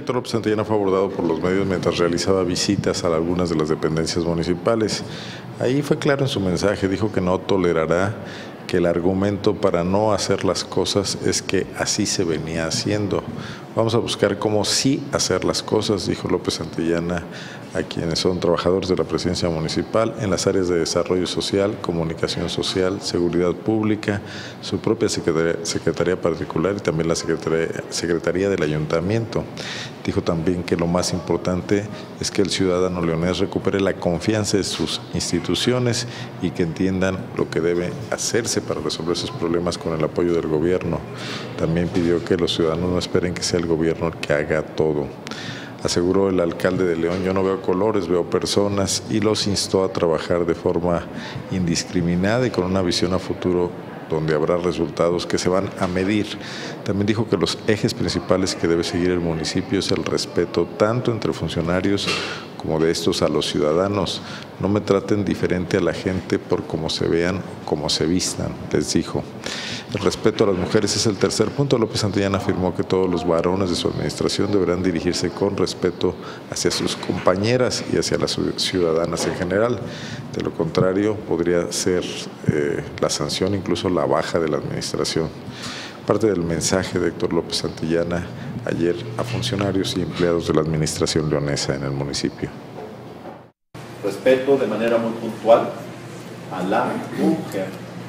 Héctor López Santillana fue abordado por los medios mientras realizaba visitas a algunas de las dependencias municipales. Ahí fue claro en su mensaje, dijo que no tolerará que el argumento para no hacer las cosas es que así se venía haciendo. Vamos a buscar cómo sí hacer las cosas, dijo López Santillana a quienes son trabajadores de la presidencia municipal en las áreas de desarrollo social, comunicación social, seguridad pública, su propia secretaría particular y también la secretaría del ayuntamiento. Dijo también que lo más importante es que el ciudadano leonés recupere la confianza de sus instituciones y que entiendan lo que debe hacerse para resolver sus problemas con el apoyo del gobierno. También pidió que los ciudadanos no esperen que sea el gobierno el que haga todo. Aseguró el alcalde de León: yo no veo colores, veo personas, y los instó a trabajar de forma indiscriminada y con una visión a futuro donde habrá resultados que se van a medir. También dijo que los ejes principales que debe seguir el municipio es el respeto tanto entre funcionarios como de estos a los ciudadanos. No me traten diferente a la gente por cómo se vean, cómo se vistan, les dijo. El respeto a las mujeres es el tercer punto. López Santillana afirmó que todos los varones de su administración deberán dirigirse con respeto hacia sus compañeras y hacia las ciudadanas en general. De lo contrario, podría ser la sanción, incluso la baja de la administración. Parte del mensaje de Héctor López Santillana ayer a funcionarios y empleados de la administración leonesa en el municipio. Respeto de manera muy puntual a la mujer.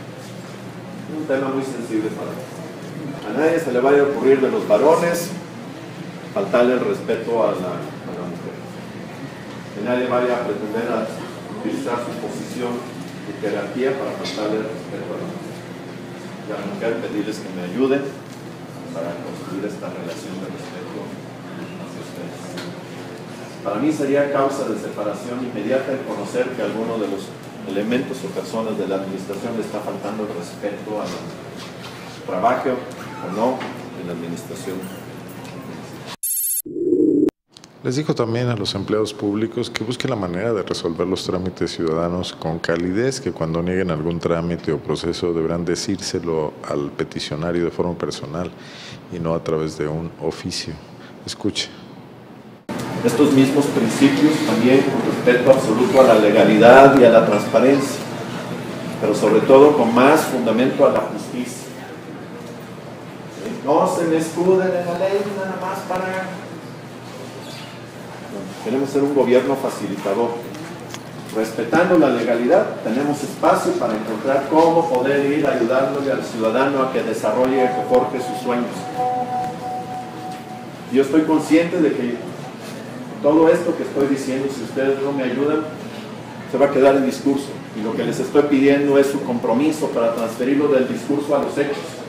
Un tema muy sensible para mí. A nadie se le vaya a ocurrir de los varones faltarle el respeto a la mujer. Que nadie vaya a pretender a utilizar su posición de jerarquía para faltarle el respeto a la mujer. Y a la mujer pedirles que me ayuden para construir esta relación de respeto hacia ustedes. Para mí sería causa de separación inmediata el conocer que alguno de los elementos o personas de la administración le está faltando el respeto a su trabajo o no en la administración. Les dijo también a los empleados públicos que busquen la manera de resolver los trámites ciudadanos con calidez, que cuando nieguen algún trámite o proceso deberán decírselo al peticionario de forma personal y no a través de un oficio. Escuche. Estos mismos principios también con respeto absoluto a la legalidad y a la transparencia, pero sobre todo con más fundamento a la justicia. No se me escuden en la ley nada más para... Queremos ser un gobierno facilitador. Respetando la legalidad, tenemos espacio para encontrar cómo poder ir ayudándole al ciudadano a que desarrolle y que forje sus sueños. Yo estoy consciente de que todo esto que estoy diciendo, si ustedes no me ayudan, se va a quedar en discurso. Y lo que les estoy pidiendo es su compromiso para transferirlo del discurso a los hechos.